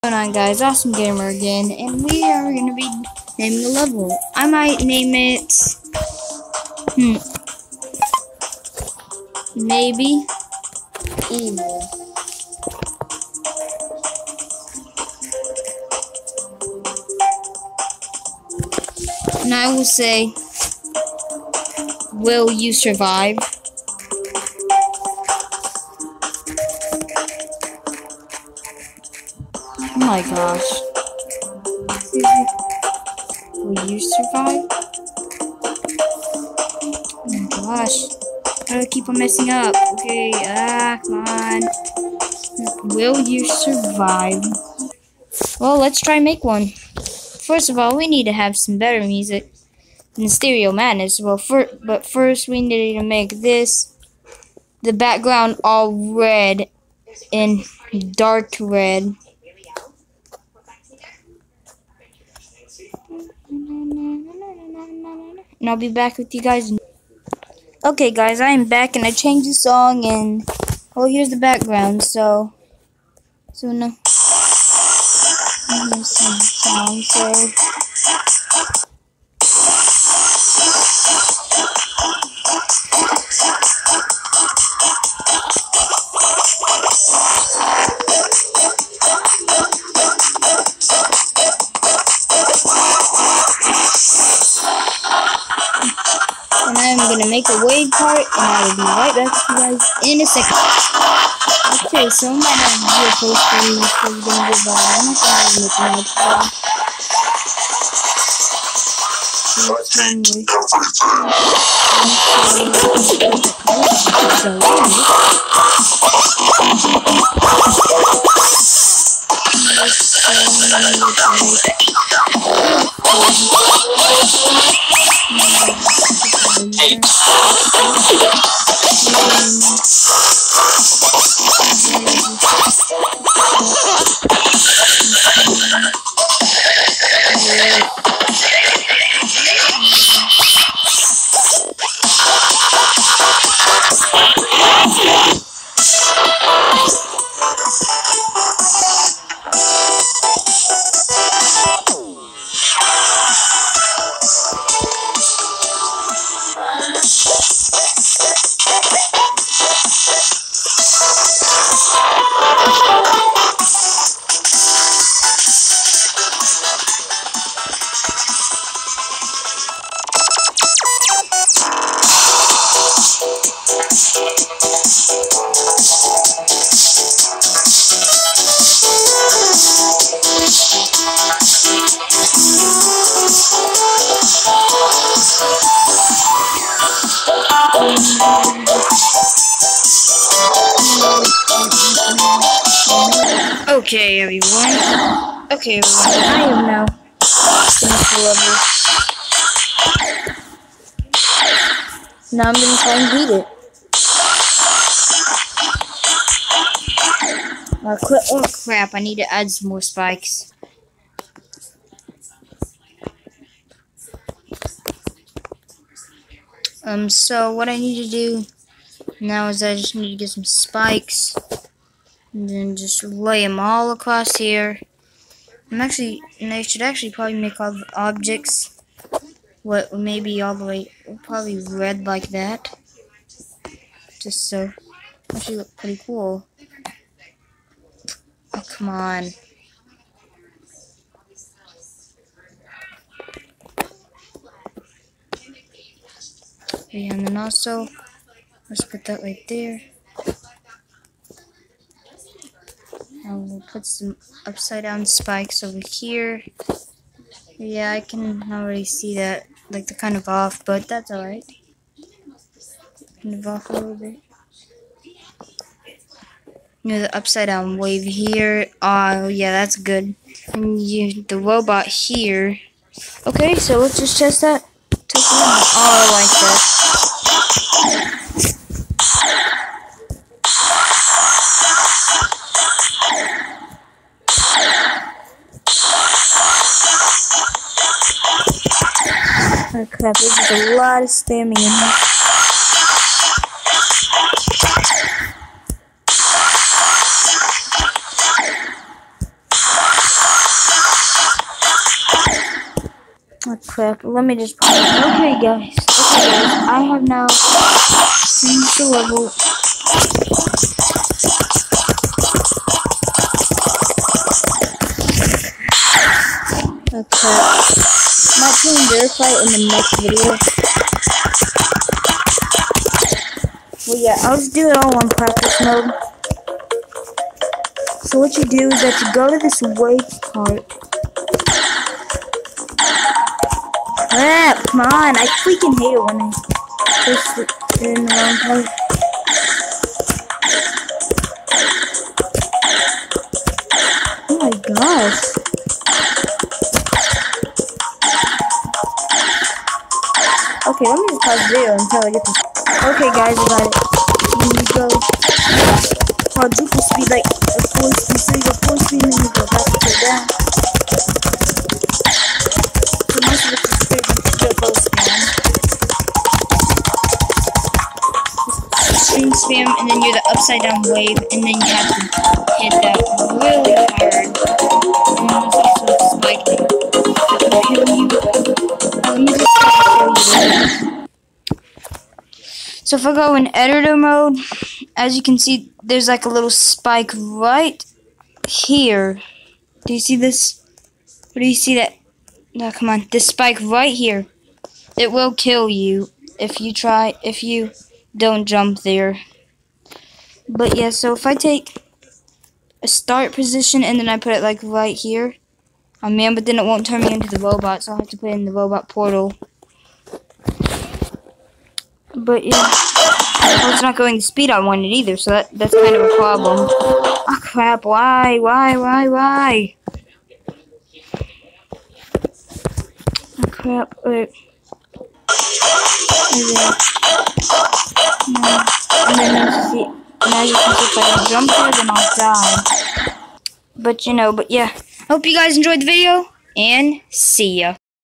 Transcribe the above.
Going on, guys? Awesome Gamer again, and we are going to be naming a level. I might name it maybe evil. And I will say, will you survive? Oh my gosh. Will you survive? Oh my gosh. How do I keep on messing up? Okay, come on. Will you survive? Well, let's try and make one. First of all, we need to have some better music than Stereo Madness. Well, but first we need to make the background all red and dark red. And I'll be back with you guys. Okay, guys, I am back, and I changed the song, and well, here's the background. So now here's some song. And I'm gonna make a wave part, and I will be right back with you guys in a second. Okay, so I'm gonna do a post for you, so you're gonna give I'm not gonna make an outro. Okay, everyone. I am now finished the level. Now I'm gonna try and beat it. Oh crap! I need to add some more spikes. So what I need to do now is I just need to get some spikes. And then just lay them all across here. And I should actually probably make all the objects, maybe all the way, probably red like that. Just so, actually look pretty cool. Oh, come on. Yeah, and then also, let's put that right there. And we'll put some upside down spikes over here. Yeah, I can already see that, like they're kind of off, but that's alright. Kind of off a little bit. The upside down wave here. Oh, yeah, that's good. And the robot here. Okay, so let's just test that. Oh, I like that. Oh crap, this is a lot of spamming in here. Oh crap, let me just okay guys, I have now changed the level. Okay, might play Verify in the next video. Well yeah, I'll just do it all on practice mode. So what you do is that you go to this wave part. Crap, come on, I freaking hate it when I push it in the wrong part. Oh my gosh. Okay, let me just pause the video until I get this. Okay guys, I got it. When you go quadruple speed, like a 4 speed, so you go 4 speed and then you go back to down. So most of the speed you go full spam. String spam and then you're the upside down wave and then you have to hit that really hard. And then there's also a spike that will kill you. Let me just show you. So if I go in editor mode, as you can see, there's like a little spike right here. Do you see this? Or do you see that? No, come on. This spike right here. It will kill you if you don't jump there. But yeah, so if I take a start position and then I put it like right here. Oh man, but then it won't turn me into the robot, so I'll have to put it in the robot portal. But yeah, well, it's not going the speed I wanted either, so that's kind of a problem. Oh crap, why? Oh crap, wait. No. And then as you can see, if I jump there, then I'll die. But yeah. Hope you guys enjoyed the video, and see ya.